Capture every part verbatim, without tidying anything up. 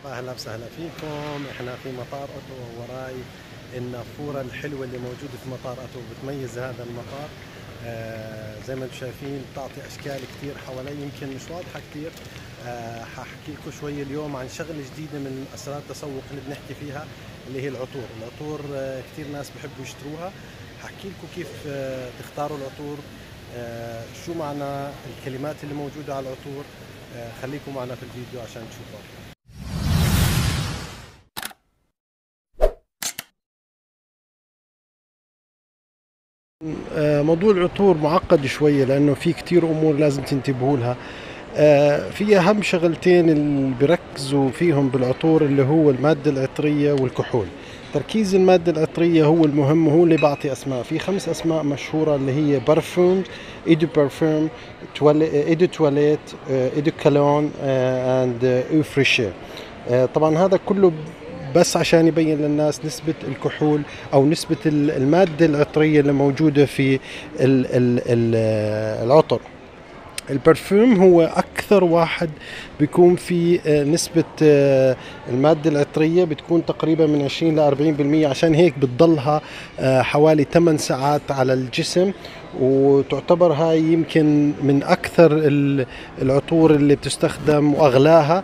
اهلا وسهلا فيكم. احنا في مطار اوتو، وراي النافوره الحلوه اللي موجوده في مطار اوتو بتميز هذا المطار. آه زي ما انتم شايفين بتعطي اشكال كثير حوالي، يمكن مش واضحه كثير. آه حاحكي لكم شوي اليوم عن شغله جديده من اسرار التسوق اللي بنحكي فيها، اللي هي العطور. العطور آه كثير ناس بحبوا يشتروها. حاحكي لكم كيف آه تختاروا العطور، آه شو معنى الكلمات اللي موجوده على العطور. آه خليكم معنا في الفيديو عشان تشوفوا. موضوع العطور معقد شوية لأنه في كتير أمور لازم تنتبهوا لها. في أهم شغلتين اللي بيركزوا فيهم بالعطور، اللي هو المادة العطرية والكحول. تركيز المادة العطرية هو المهم، وهو اللي بعطي أسماء. في خمس أسماء مشهورة اللي هي برفوم، إيدو برفوم، إيدو تواليت، إيدو كالون، and إو فريشي. طبعا هذا كله بس عشان يبين للناس نسبة الكحول أو نسبة المادة العطرية اللي موجودة في العطر. البرفيوم هو أكثر واحد بيكون في نسبة المادة العطرية بتكون تقريبا من عشرين إلى أربعين بالمئة، عشان هيك بتضلها حوالي ثمان ساعات على الجسم، وتعتبر هاي يمكن من أكثر العطور اللي بتستخدم وأغلاها.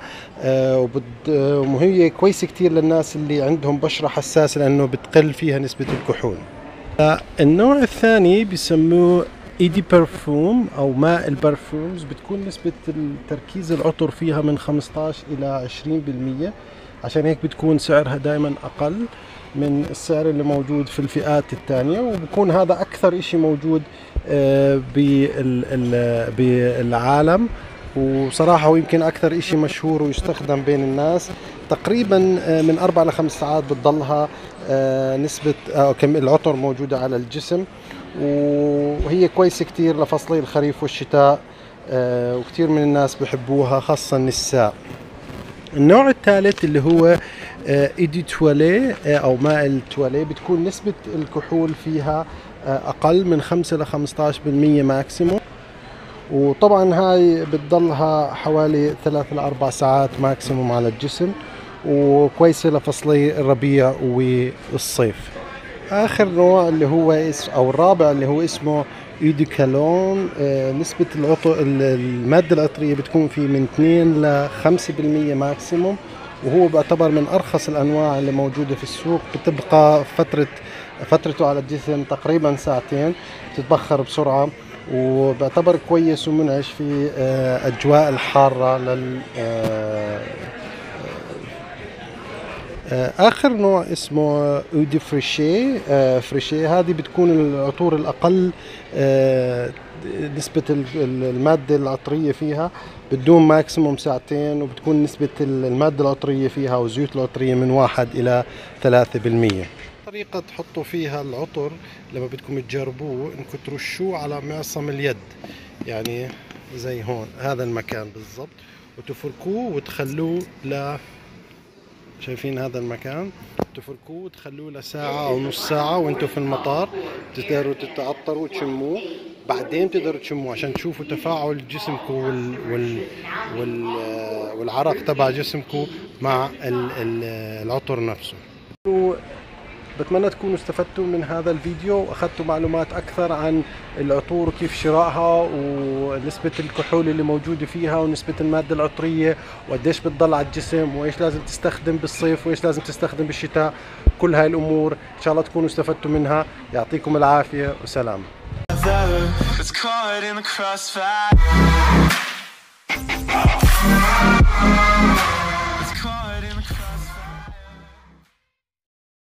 وهي كويسة كتير للناس اللي عندهم بشرة حساسة لأنه بتقل فيها نسبة الكحول. النوع الثاني بيسموه إيدي برفوم أو ماء البرفومز. بتكون نسبة تركيز العطر فيها من خمسة عشر إلى عشرين بالمئة، عشان هيك بتكون سعرها دائما أقل من السعر اللي موجود في الفئات الثانية، وبكون هذا أكثر إشي موجود بالعالم. وصراحة ويمكن أكثر إشي مشهور ويستخدم بين الناس. تقريبا من أربع لخمس ساعات بتضلها نسبة العطر موجودة على الجسم، وهي كويسة كتير لفصلي الخريف والشتاء، وكتير من الناس بحبوها خاصة النساء. النوع الثالث اللي هو إيدي توالي أو ماء التوالي، بتكون نسبة الكحول فيها أقل من خمسة إلى خمسة عشر بالمئة ماكسيموم، وطبعا هاي بتضلها حوالي ثلاث إلى أربع ساعات ماكسيموم على الجسم، وكويسة لفصلي الربيع والصيف. آخر نوع اللي هو أو الرابع اللي هو اسمه إيدو كالون، نسبة العطر المادة العطرية بتكون فيه من اثنين إلى خمسة بالمئة ماكسيموم، وهو بيعتبر من أرخص الأنواع اللي موجودة في السوق. بتبقى فترة فترته على الجسم تقريبا ساعتين، بتتبخر بسرعة، وبيعتبر كويس ومنعش في أجواء الحارة لل آخر نوع اسمه إيدو فريشي. فريشي هذه بتكون العطور الأقل نسبة المادة العطرية فيها، بتدوم ماكسيموم ساعتين، وبتكون نسبة المادة العطرية فيها والزيوت العطرية من واحد إلى ثلاثة بالمئة. طريقة تحطوا فيها العطر لما بدكم تجربوه انكم ترشوه على معصم اليد، يعني زي هون هذا المكان بالضبط، وتفركوه وتخلوه ل شايفين هذا المكان، تفركوه وتخلوه لساعة أو نص ساعة وانتم في المطار. تقدروا تتعطروا وتشموه، بعدين تقدروا تشموه عشان تشوفوا تفاعل جسمكم وال... وال... وال... والعرق تبع جسمكم مع العطر نفسه. بتمنى تكونوا استفدتوا من هذا الفيديو واخذتوا معلومات اكثر عن العطور وكيف شرائها، ونسبة الكحول اللي موجودة فيها، ونسبة المادة العطرية، وقديش بتضل على الجسم، وايش لازم تستخدم بالصيف وايش لازم تستخدم بالشتاء. كل هاي الامور ان شاء الله تكونوا استفدتوا منها. يعطيكم العافية وسلام.